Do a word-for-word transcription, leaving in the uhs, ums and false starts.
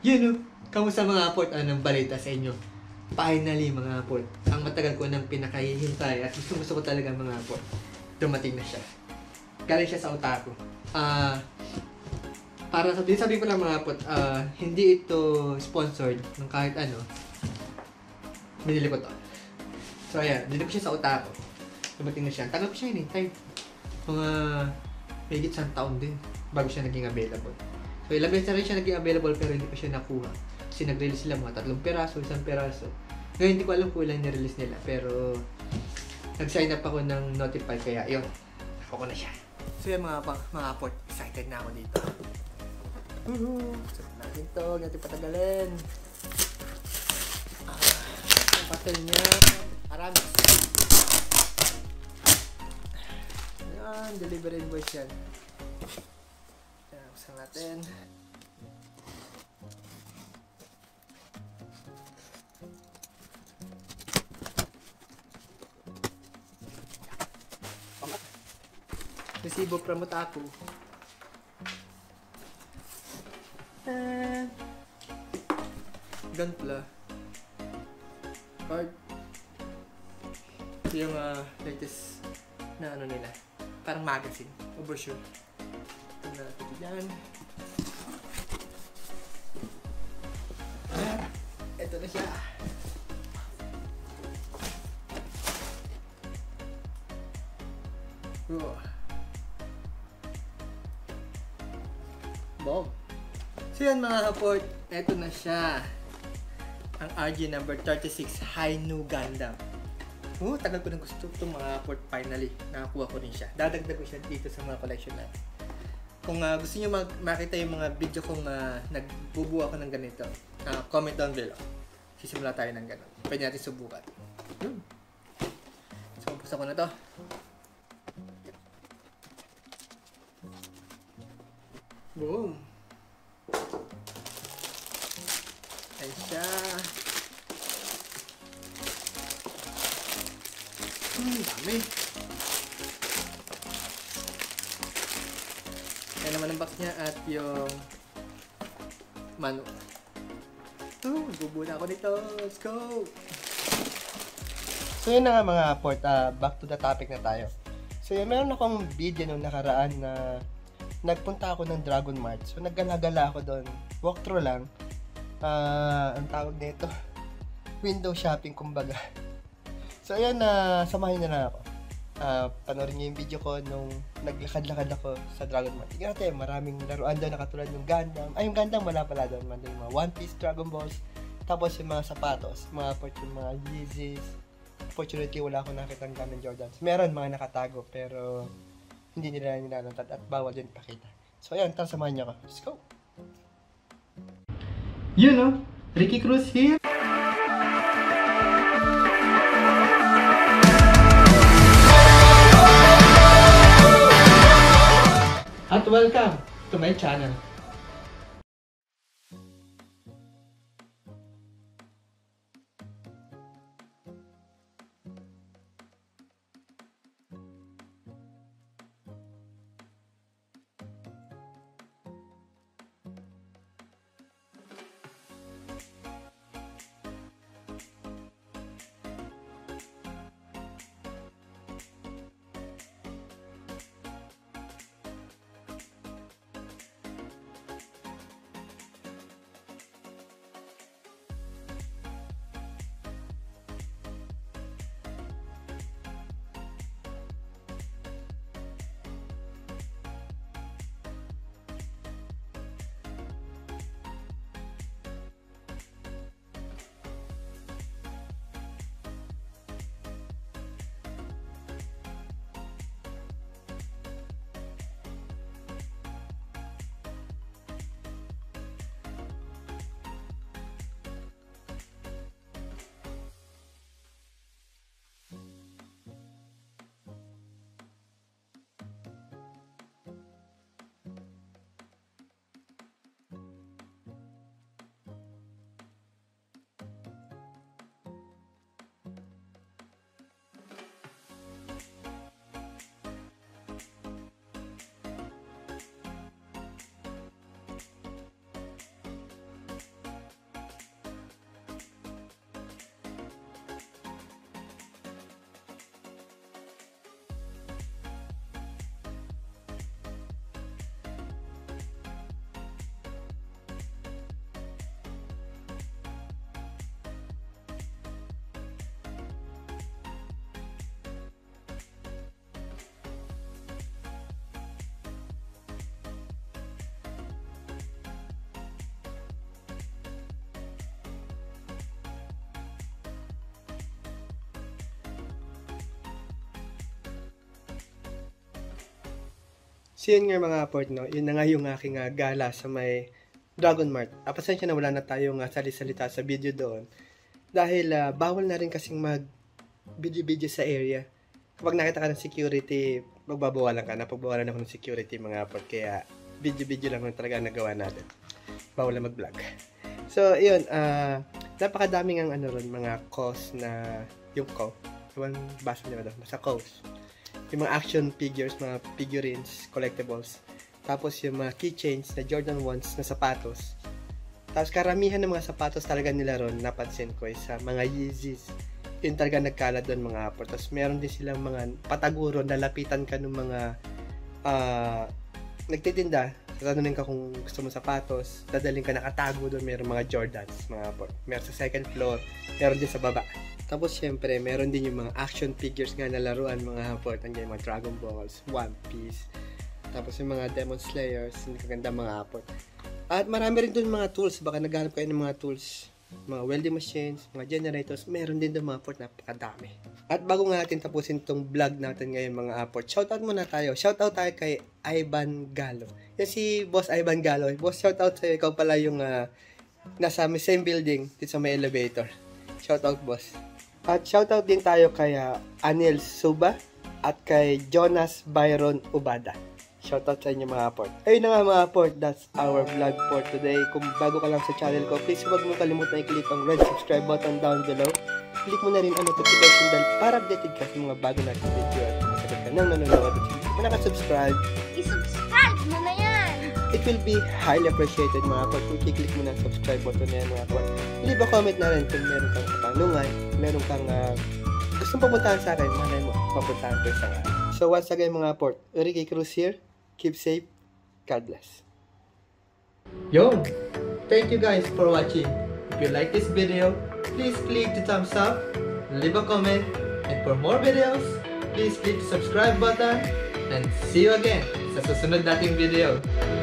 Yun no, kamusta mga port? Anong balita sa inyo? Finally mga port, ang matagal ko nang pinakahihintay at gusto gusto ko talaga mga port. Dumating na siya. Galing siya sa Otaku. Ah, uh, para sabihin sabi ko lang mga port, uh, hindi ito sponsored ng kahit ano. Binili ko to. So ayan, binili ko siya sa Otaku. Dumating na siya. Tanggap siya anytime. Mga higit isang taon din bago siya naging available. So ilang beses na rin siya naging available pero hindi pa siya nakuha. Kasi nag-release sila mga tatlong peraso, isang peraso. Ngayon hindi ko alam kung ilan nirelease nila pero nag-sign up ako ng Notify kaya yun. Nakuha ko na siya. So yan mga, mga port, excited na ako dito. Woohoo! So natin to, huwag natin patagalin. Ah, ang pastel niya, Aramis. Yan, delivery invoice yan. Yan, buksan natin. Resibo from Otaku. And Gunpla card. Ito yung uh, latest na ano nila. Parang magazine o brochure. Ito na natin yan. Ito na siya. Oh. Boom. So yan mga kaport, eto na siya. Ang R G number thirty-six Hi-Nu Gundam. Oh, tagal ko nang gusto itong mga kaport. Finally, nakakuha ko rin siya. Dadagdag ko siya dito sa mga collection natin. Kung uh, gusto nyo makita yung mga video kong uh, nagbubuo ako ng ganito, uh, comment down below. Sisimula tayo ng gano'n. Pwede natin subukan. Hmm. So, buksan ko na to. Boom! Ayan siya. Hmm, dami. Ayan naman ang box niya at yung manual. Oh, bubuna ako nito. Let's go! So yun na nga mga port, uh, back to the topic na tayo. So yun, meron akong video nung nakaraan na nagpunta ako ng Dragon Mart. So, naggalagala ako doon. Walkthrough lang. Uh, ang tawag nito, window shopping, kumbaga. So, ayan na, uh, samahin na lang ako. Uh, panoorin niyo yung video ko nung naglakad-lakad ako sa Dragon Mart. Tingnan natin, maraming laruan doon na katulad yung Gundam. Ay, yung Gundam wala pala doon. Yung mga One Piece, Dragon Balls. Tapos yung mga sapatos. Mga yung mga Yeezys. Fortunately, wala akong nakita ng Gundam Jordans. Meron mga nakatago, pero hindi nila nilalantad at bawal din pakita. So ayan, tara samahan niyo ako. Let's go! You know, Ricky Cruz here! At welcome to my channel. So yun nga mga port, no? Yun na nga yung aking uh, gala sa may Dragon Mart. Ah, pasensya na wala na tayong uh, salisalita sa video doon. Dahil uh, bawal na rin kasing mag video-video sa area. Kapag nakita ka ng security, magbabawalan ka. Napagbawalan ako ng security mga port. Kaya video-video lang talaga ang nagawa natin. Bawal na mag-vlog. So, yun. Uh, napakadaming ang ano ron, mga cause na yung co. Yung basa nila doon. Basta cause. Yung mga action figures, mga figurines, collectibles. Tapos yung mga keychains na Jordan ones na sapatos. Tapos karamihan ng mga sapatos talaga nila ron, napansin ko, sa mga Yeezys. Yun talaga nagkalat doon mga aport. Tapos meron din silang mga pataguro, nalapitan ka ng mga uh, nagtitinda. Tatanungin ka kung gusto mo sapatos, dadaling ka nakatago doon, meron mga Jordans, mga aport. Meron sa second floor, meron din sa baba. Tapos syempre, meron din yung mga action figures nga na laruan mga haport. Nandiyan yung mga Dragon Balls, One Piece. Tapos yung mga Demon Slayers, hindi kaganda mga haport. At marami rin doon mga tools. Baka naghanap kayo ng mga tools. Mga welding machines, mga generators. Meron din doon mga haport, napakadami. At bago nga natin tapusin itong vlog natin ngayon mga haport, shoutout muna tayo. Shoutout tayo kay Ivan Galo. Yan si Boss Ivan Galo. Boss, shoutout sa'yo. Ikaw pala yung uh, nasa same building dito sa may elevator. Shoutout, boss. At shoutout din tayo kay uh, Anil Suba at kay Jonas Byron Ubada. Shoutout sa inyo mga aport. Ayun na nga mga aport, that's our vlog for today. Kung bago ka lang sa channel ko, please huwag mo kalimutan i-click ang red subscribe button down below. Click mo na rin ang notification bell para updated ka sa mga bago natin video at masagot ka nang nanonood. At hindi ka nakasubscribe, i-subscribe mo na yan! It will be highly appreciated mga aport kung i-click mo na ang subscribe button na yan mga aport. Leave a comment na rin kung meron kang katanungan, meron kang uh, gustong papuntahan sa akin, malay mo, papuntahan ko isang araw. So once again mga aport, Ricky Cruz here. Keep safe. God bless. Yo! Thank you guys for watching. If you like this video, please click the thumbs up, leave a comment, and for more videos, please click the subscribe button, and see you again sa susunod nating video.